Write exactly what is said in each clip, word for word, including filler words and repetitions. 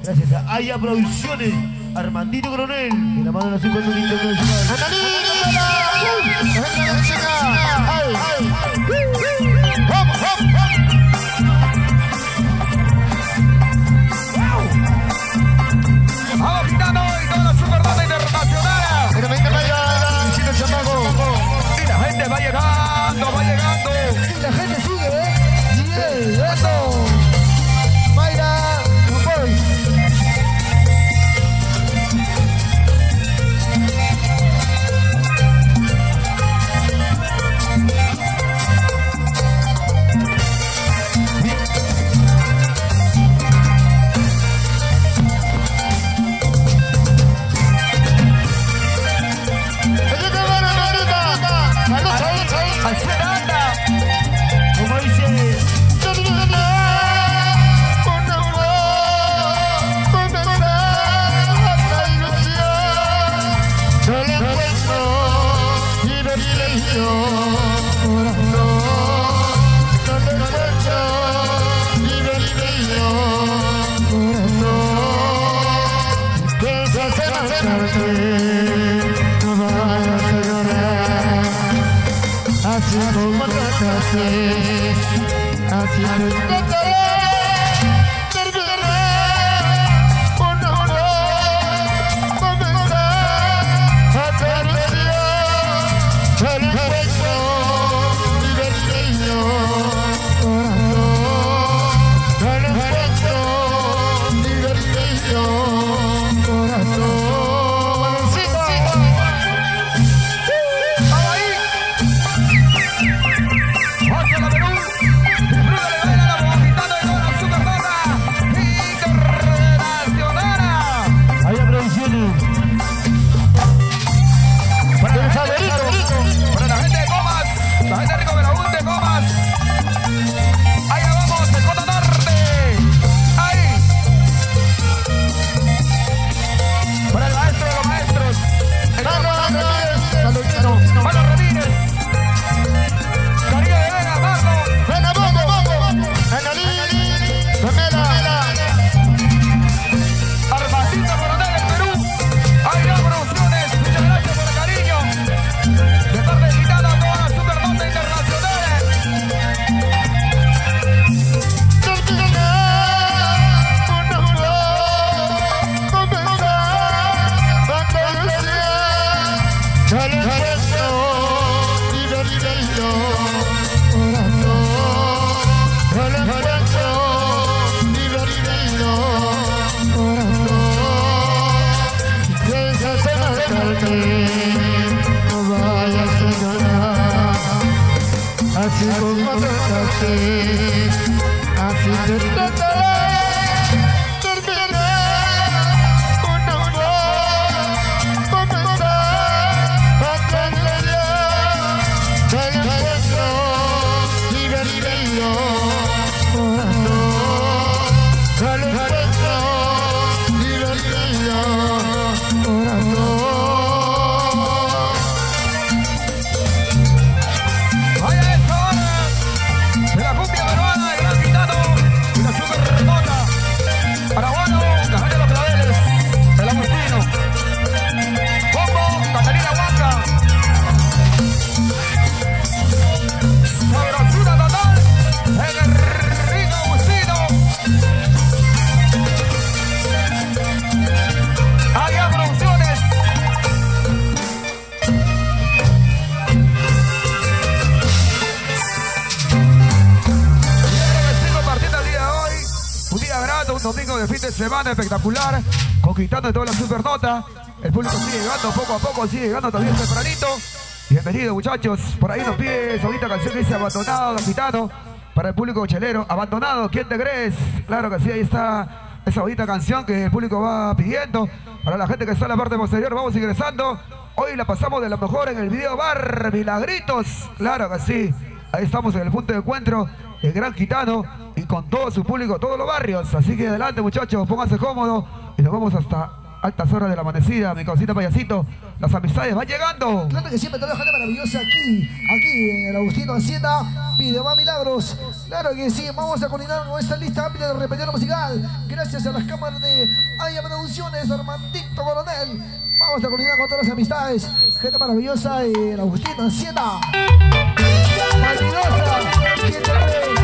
Gracias a Aya Producciones, Armandito Coronel, de la mano de la Super Internacional. Vamos quitando y toda la Supernota Internacional. Pero venga para allá, Luisito Chamaco. Y la gente va llegando, va llegando. Y la gente sigue, ¿eh? Llegando. Mayra, Boys. Como dice, solo encuentro diversión, no, solo encuentro diversión, no, que se hace marcharte, no vayas a llorar, así como trataste, así te trataré. Así como trataste, así te trataré. Terminaré un amor, comenzar a cambiar. Solo encuentro diversión, corazón. Solo encuentro diversión, corazón. Domingo de fin de semana espectacular, conquistando toda la Supernota. El público sigue llegando poco a poco, sigue llegando también tempranito. Bienvenidos muchachos, por ahí nos pide esa bonita canción que dice Abandonado, Gitano, para el público chelero. Abandonado, ¿quién te crees? Claro que sí, ahí está esa bonita canción que el público va pidiendo. Para la gente que está en la parte posterior, vamos ingresando. Hoy la pasamos de lo mejor en el video bar Milagritos, claro que sí. Ahí estamos en el punto de encuentro, el Gran Gitano, y con todo su público, todos los barrios. Así que adelante muchachos, pónganse cómodos y nos vamos hasta altas horas de la amanecida, mi cosita payasito. Las amistades van llegando. Claro que siempre toda la gente maravillosa aquí, aquí en el Agustino Hacienda, Video Más Milagros. Claro que sí, vamos a coordinar con esta lista amplia de repertorio musical. Gracias a las cámaras de Aya Producciones, Armandito Coronel. Vamos a coordinar con todas las amistades. Gente maravillosa en el Agustino Hacienda. Maravillosa, ¿quién te cree?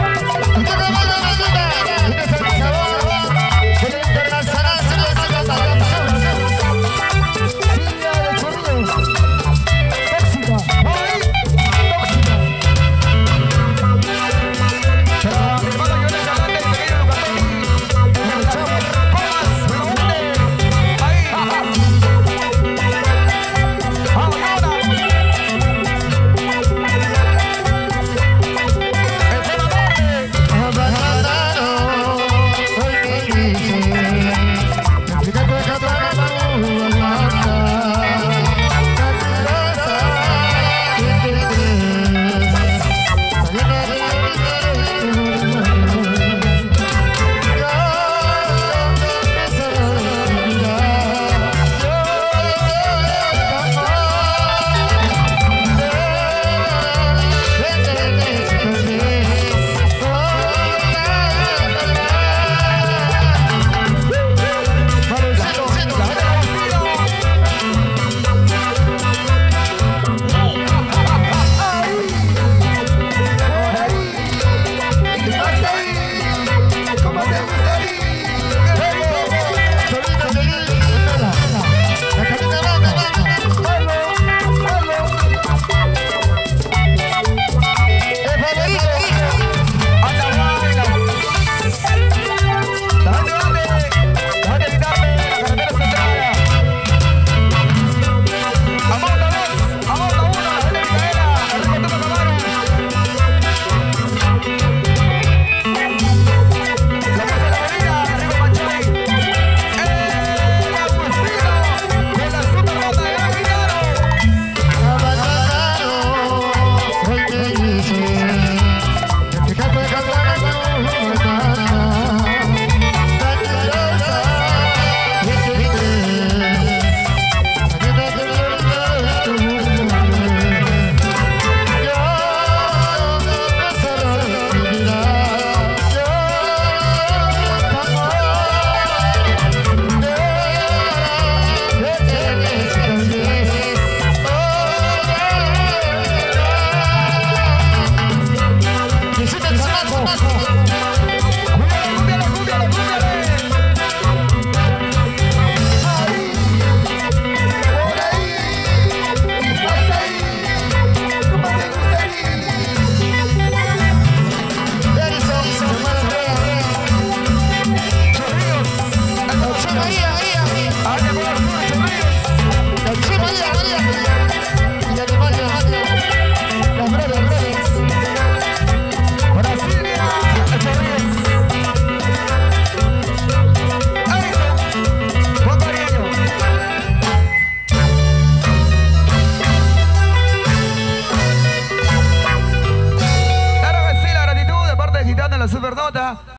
La supernota.